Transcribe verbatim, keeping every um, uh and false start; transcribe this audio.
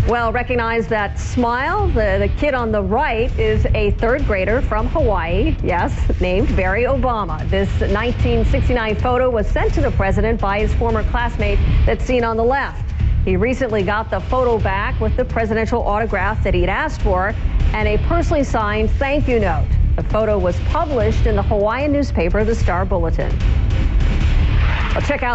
Well, recognize that smile. The, the kid on the right is a third grader from Hawaii, yes, named Barry Obama. This nineteen sixty-nine photo was sent to the president by his former classmate that's seen on the left. He recently got the photo back with the presidential autograph that he'd asked for and a personally signed thank you note. The photo was published in the Hawaiian newspaper, the Star Bulletin. Well, check out